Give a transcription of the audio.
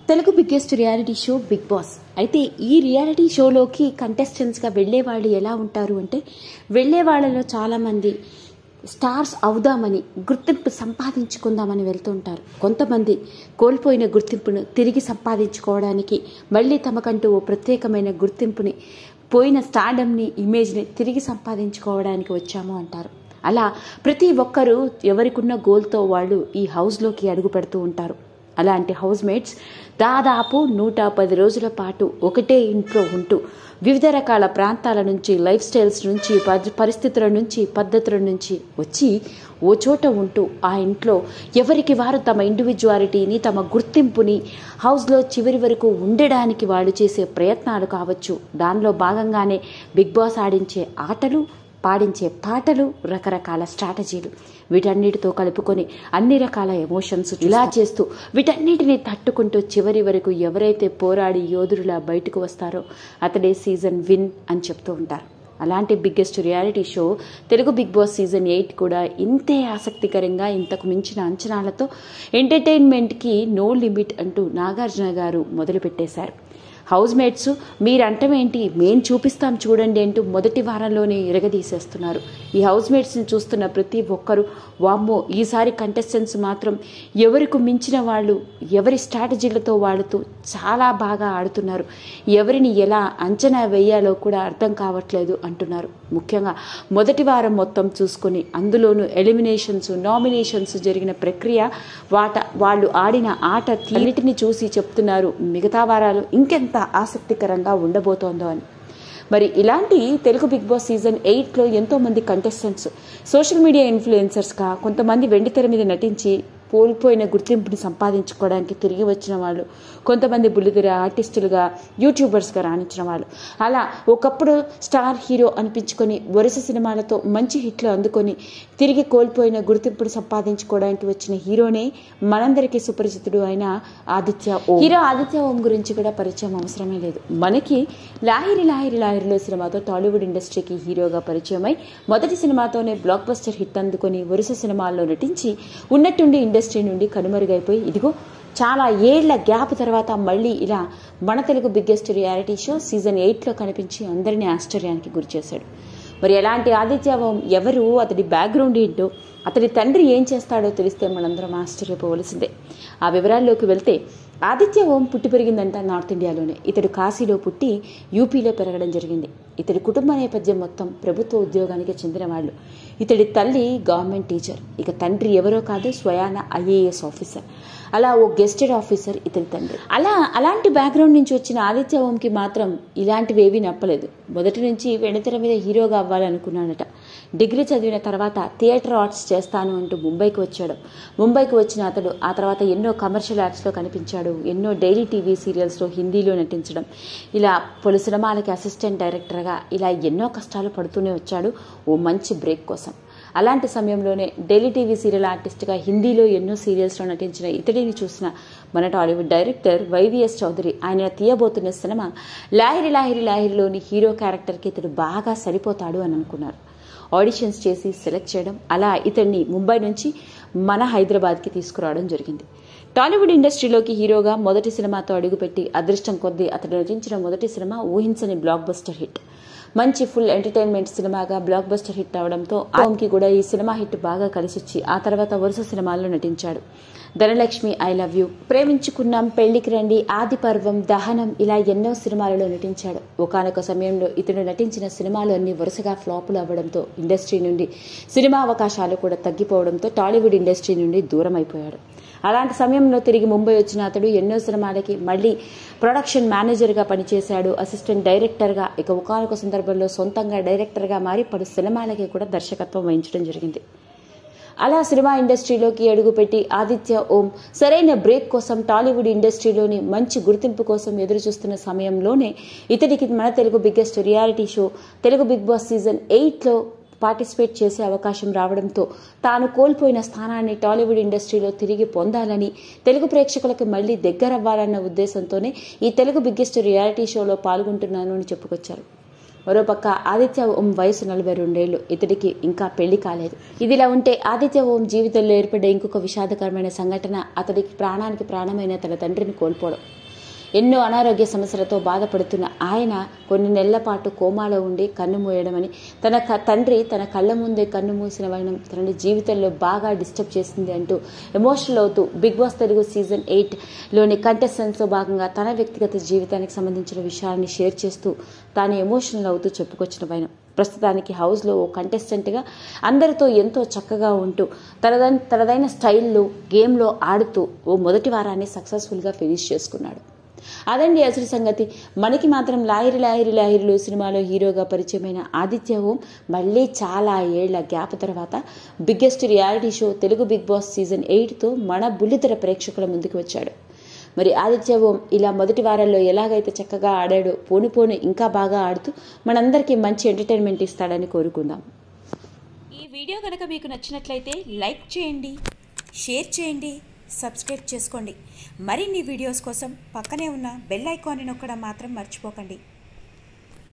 Telugu biggest reality show big boss. అయితే ఈ reality షోలోకి కంటెస్టెంట్స్గా వెళ్లే వాళ్ళు ఎలా ఉంటారు అంటే, వెళ్లే వాళ్ళలో చాలామంది స్టార్స్ అవుదామని, గుర్తింపు సంపాదించుకుందామని వెళ్తూ ఉంటారు. కొంతమంది కోల్పోయిన గుర్తింపును తిరిగి సంపాదించుకోవడానికి, మళ్ళీ తమకంటూ ఓ ప్రత్యేకమైన గుర్తింపుని, పోయిన స్టార్డమ్ని, ఇమేజ్ని తిరిగి సంపాదించుకోవడానికి వచ్చాము అంటారు. అలా ప్రతి ఒక్కరూ ఎవరికున్న గోల్తో వాళ్ళు ఈ హౌస్లోకి అడుగు పెడుతూ ఉంటారు. అలాంటి హౌస్ మేట్స్ దాదాపు 110 రోజుల పాటు ఒకటే ఇంట్లో ఉంటూ వివిధ రకాల ప్రాంతాల నుంచి, లైఫ్ స్టైల్స్ నుంచి, పరిస్థితుల నుంచి, పద్ధతుల నుంచి వచ్చి ఓ చోట ఉంటూ ఆ ఇంట్లో ఎవరికి వారు తమ ఇండివిజువాలిటీని, తమ గుర్తింపుని హౌస్లో చివరి వరకు ఉండడానికి వాళ్ళు చేసే ప్రయత్నాలు కావచ్చు. దానిలో భాగంగానే బిగ్ బాస్ ఆడించే ఆటలు, పాడించే పాటలు, రకరకాల స్ట్రాటజీలు, వీటన్నిటితో కలుపుకొని అన్ని రకాల ఎమోషన్స్ ఇలా చేస్తూ వీటన్నిటిని తట్టుకుంటూ చివరి వరకు ఎవరైతే పోరాడి యోధుడిలా బయటకు వస్తారో అతడే సీజన్ విన్ అని చెప్తూ ఉంటారు. అలాంటి biggest reality show Telugu big boss season 8 కూడా ఇంతే ఆసక్తికరంగా, ఇంతకు మించిన అంచనాలతో ఎంటర్టైన్మెంట్కి నో లిమిట్ అంటూ నాగార్జున గారు మొదలుపెట్టేశారు. హౌస్ మేట్స్ మీరంటమేంటి, మేం చూపిస్తాం చూడండి అంటూ మొదటి వారంలోనే ఇరగదీసేస్తున్నారు. ఈ హౌస్ మేట్స్ని చూస్తున్న ప్రతి ఒక్కరూ వామ్మో, ఈసారి కంటెస్టెంట్స్ మాత్రం ఎవరికి మించిన వాళ్ళు, ఎవరి స్ట్రాటజీలతో వాడుతూ చాలా బాగా ఆడుతున్నారు, ఎవరిని ఎలా అంచనా వేయాలో కూడా అర్థం కావట్లేదు అంటున్నారు. ముఖ్యంగా మొదటి వారం మొత్తం చూసుకొని అందులోనూ ఎలిమినేషన్స్, నామినేషన్స్ జరిగిన ప్రక్రియ, వాళ్ళు ఆడిన ఆట అన్నిటిని చూసి చెప్తున్నారు మిగతా వారాలు ఇంకెంత ఆసక్తికరంగా ఉండబోతోందో అని. మరి ఇలాంటి తెలుగు బిగ్ బాస్ సీజన్ 8లో ఎంతోమంది కంటెస్టెంట్స్ సోషల్ మీడియా ఇన్ఫ్లుయెన్సర్స్గా, కొంతమంది వెండితెర మీద నటించి కోల్పోయిన గుర్తింపుని సంపాదించుకోవడానికి తిరిగి వచ్చిన వాళ్ళు, కొంతమంది బుల్లితెర ఆర్టిస్టులుగా, యూట్యూబర్స్గా రాణించిన వాళ్ళు, అలా ఒకప్పుడు స్టార్ హీరో అనిపించుకొని వరుస సినిమాలతో మంచి హిట్లు అందుకొని తిరిగి కోల్పోయిన గుర్తింపుని సంపాదించుకోవడానికి వచ్చిన హీరోనే మనందరికీ సుపరిచితుడు అయిన ఆదిత్య ఓం. హీరో ఆదిత్య ఓం గురించి కూడా పరిచయం అవసరమే లేదు. మనకి లాహిరి లాహిరి లాహిరిలో సినిమాతో టాలీవుడ్ ఇండస్ట్రీకి హీరోగా పరిచయమై మొదటి సినిమాతోనే బ్లాక్ బస్టర్ హిట్ అందుకొని వరుస సినిమాల్లో నటించి ఉన్నట్టుండి ఇండస్ట్రీ నుండి కనుమరుగైపోయి ఇదిగో చాలా ఏళ్ల గ్యాప్ తర్వాత మళ్ళీ ఇలా మన Telugu biggest reality show season 8లో కనిపించి అందరినీ ఆశ్చర్యానికి గురిచేశాడు. మరి ఎలాంటి ఆదిత్య ఓం ఎవరు, అతడి బ్యాక్గ్రౌండ్ ఏంటో, అతడి తండ్రి ఏం చేస్తాడో తెలిస్తే మనందరం ఆశ్చర్యపోవలసిందే. ఆ వివరాల్లోకి వెళ్తే, ఆదిత్య ఓం పుట్టి పెరిగిందంట నార్త్ ఇండియాలోనే. ఇతడు కాశీలో పుట్టి యూపీలో పెరగడం జరిగింది. ఇతడి కుటుంబ నేపథ్యం మొత్తం ప్రభుత్వ ఉద్యోగానికి చెందిన వాళ్ళు. ఇతడి తల్లి గవర్నమెంట్ టీచర్, ఇక తండ్రి ఎవరో కాదు, స్వయాన ఐఏఎస్ ఆఫీసర్. అలా ఓ గెస్టెడ్ ఆఫీసర్ ఇతని తండ్రి. అలాంటి బ్యాక్గ్రౌండ్ నుంచి వచ్చిన ఆదిత్య ఓంకి మాత్రం ఇలాంటివేవీ నప్పలేదు. మొదటి నుంచి వెండితెర మీద హీరోగా అవ్వాలనుకున్నాడట. డిగ్రీ చదివిన తర్వాత థియేటర్ ఆర్ట్స్ చేస్తాను అంటూ ముంబైకి వచ్చాడు. ముంబైకి వచ్చిన అతడు ఆ తర్వాత ఎన్నో కమర్షియల్ యాడ్స్లో కనిపించాడు, ఎన్నో డైలీ టీవీ సీరియల్స్లో హిందీలో నటించడం, ఇలా పలు సినిమాలకి అసిస్టెంట్ డైరెక్టర్గా ఇలా ఎన్నో కష్టాలు పడుతూనే వచ్చాడు ఓ మంచి బ్రేక్ కోసం. అలాంటి సమయంలోనే డైలీ టీవీ సీరియల్ ఆర్టిస్ట్గా హిందీలో ఎన్నో సీరియల్స్లో నటించిన ఇతడిని చూసిన మన టాలీవుడ్ డైరెక్టర్ వైవిఎస్ చౌదరి ఆయన తీయబోతున్న సినిమా లాహిరి లాహిరి లాహిరిలోని హీరో క్యారెక్టర్కి ఇతడు బాగా సరిపోతాడు అని అనుకున్నారు. ఆడిషన్స్ చేసి సెలెక్ట్ చేయడం, అలా ఇతడిని ముంబై నుంచి మన హైదరాబాద్కి తీసుకురావడం జరిగింది. టాలీవుడ్ ఇండస్ట్రీలోకి హీరోగా మొదటి సినిమాతో అడుగుపెట్టి అదృష్టం కొద్దీ అతడు నటించిన మొదటి సినిమా ఊహించని బ్లాక్ బస్టర్ హిట్. మంచి ఫుల్ ఎంటర్టైన్మెంట్ సినిమాగా బ్లాక్ బస్టర్ హిట్ అవడంతో ఓంకి కూడా ఈ సినిమా హిట్ బాగా కలిసొచ్చి ఆ తర్వాత వరుస సినిమాల్లో నటించాడు. Dhanalakshmi, I love you, Preminchukunnam, Pelliki Randi, ఆది పర్వం, దహనం ఇలా ఎన్నో సినిమాలలో నటించాడు. ఒకానొక సమయంలో ఇతడు నటించిన సినిమాలు అన్ని వరుసగా ఫ్లాపులు అవ్వడంతో ఇండస్ట్రీ నుండి సినిమా అవకాశాలు కూడా తగ్గిపోవడంతో టాలీవుడ్ ఇండస్ట్రీ నుండి దూరం అయిపోయాడు. అలాంటి సమయంలో తిరిగి ముంబై వచ్చిన అతడు ఎన్నో సినిమాలకి మళ్ళీ ప్రొడక్షన్ మేనేజర్గా పనిచేశాడు, అసిస్టెంట్ డైరెక్టర్గా, ఇక ఒకానొక సందర్భంలో సొంతంగా డైరెక్టర్గా మారి పలు సినిమాలకి కూడా దర్శకత్వం వహించడం జరిగింది. అలా సినిమా ఇండస్ట్రీలోకి అడుగుపెట్టి ఆదిత్య ఓం సరైన బ్రేక్ కోసం టాలీవుడ్ ఇండస్ట్రీలోని మంచి గుర్తింపు కోసం ఎదురు చూస్తున్న సమయంలోనే ఇతడికి మన Telugu biggest reality show Telugu big boss season 8లో పార్టిసిపేట్ చేసే అవకాశం రావడంతో తాను కోల్పోయిన స్థానాన్ని టాలీవుడ్ ఇండస్ట్రీలో తిరిగి పొందాలని, తెలుగు ప్రేక్షకులకు మళ్లీ దగ్గరవ్వాలన్న ఉద్దేశంతోనే ఈ తెలుగు బిగ్గెస్ట్ రియాలిటీ షోలో పాల్గొంటున్నాను అని చెప్పుకొచ్చారు. మరోపక్క ఆదిత్య ఓం వయసు 42 ఏళ్లు, ఇతడికి ఇంకా పెళ్లి కాలేదు. ఇదిలా ఉంటే ఆదిత్య ఓం జీవితంలో ఏర్పడ్డ ఇంకొక విషాదకరమైన సంఘటన అతడికి ప్రాణానికి ప్రాణమైన తన తండ్రిని కోల్పోవడం. ఎన్నో అనారోగ్య సమస్యలతో బాధపడుతున్న ఆయన కొన్ని నెలల పాటు కోమాలో ఉండి కన్ను మూయడమని, తన తండ్రి తన కళ్ళ ముందే కన్ను మూసిన వైనం తనని జీవితంలో బాగా డిస్టర్బ్ చేసింది అంటూ ఎమోషనల్ అవుతూ బిగ్ బాస్ తెలుగు సీజన్ 8లోని కంటెస్టెంట్స్లో భాగంగా తన వ్యక్తిగత జీవితానికి సంబంధించిన విషయాన్ని షేర్ చేస్తూ తాను ఎమోషనల్ అవుతూ చెప్పుకొచ్చిన వైనం. ప్రస్తుతానికి హౌస్లో ఓ కంటెస్టెంట్గా అందరితో ఎంతో చక్కగా ఉంటూ తనదైన స్టైల్లో గేమ్లో ఆడుతూ ఓ మొదటి వారాన్ని సక్సెస్ఫుల్గా ఫినిష్ చేసుకున్నాడు. అదండి అసలు సంగతి. మనకి మాత్రం లాహిరి లాహిరి లాహిరిలో సినిమాలో హీరోగా పరిచయమైన ఆదిత్య ఓం మళ్ళీ చాలా ఏళ్ల గ్యాప్ తర్వాత biggest reality show Telugu big boss season 8తో మన బుల్లితెర ప్రేక్షకుల ముందుకు వచ్చాడు. మరి ఆదిత్య ఓం ఇలా మొదటి వారాల్లో ఎలాగైతే చక్కగా ఆడాడో పోను ఇంకా బాగా ఆడుతూ మనందరికీ మంచి ఎంటర్టైన్మెంట్ ఇస్తాడని కోరుకుందాం. ఈ వీడియో కనుక మీకు నచ్చినట్లయితే లైక్ చేయండి, షేర్ చేయండి, సబ్స్క్రైబ్ చేసుకోండి. మరిన్ని వీడియోస్ కోసం పక్కనే ఉన్న బెల్ ఐకాన్ని నొక్కడం మాత్రం మర్చిపోకండి.